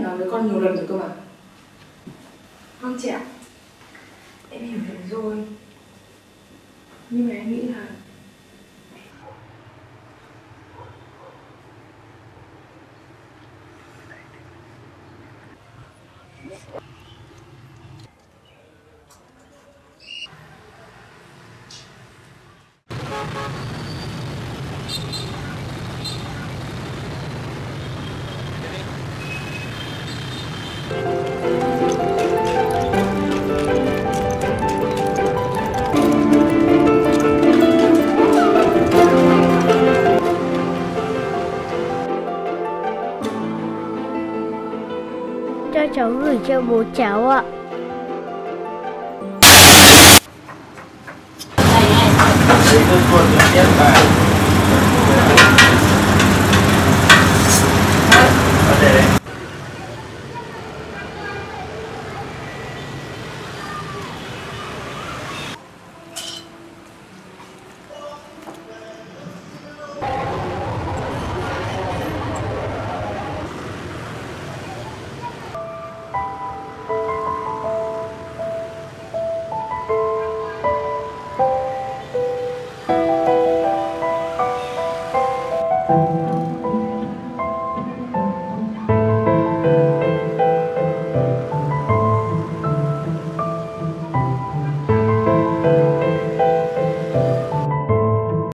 nói với con nhiều lần rồi cơ mà. Vâng chị ạ, em hiểu rồi. Nhưng mà em nghĩ là cho cháu gửi cho bố cháu ạ. Đây,